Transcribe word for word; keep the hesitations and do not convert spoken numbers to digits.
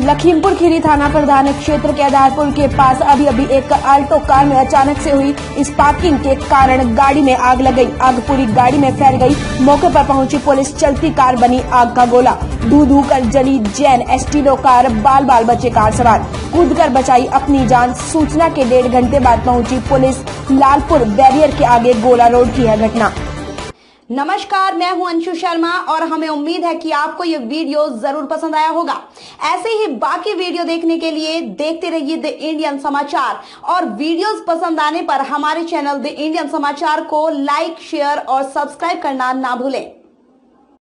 लखीमपुर खीरी थाना प्रधान क्षेत्र के आधारपुर के पास अभी अभी एक आल्टो कार में अचानक से हुई स्पार्किंग के कारण गाड़ी में आग लग गई। आग पूरी गाड़ी में फैल गई। मौके पर पहुंची पुलिस चलती कार बनी आग का गोला। धू धू कर जली जैन एस्टीलो कार। बाल बाल बचे कार सवार। कूद कर बचाई अपनी जान। सूचना के डेढ़ घंटे बाद पहुंची पुलिस। लालपुर बैरियर के आगे गोला रोड की है घटना। नमस्कार, मैं हूं अंशु शर्मा और हमें उम्मीद है कि आपको ये वीडियो जरूर पसंद आया होगा। ऐसे ही बाकी वीडियो देखने के लिए देखते रहिए द इंडियन समाचार और वीडियोस पसंद आने पर हमारे चैनल द इंडियन समाचार को लाइक, शेयर और सब्सक्राइब करना ना भूलें।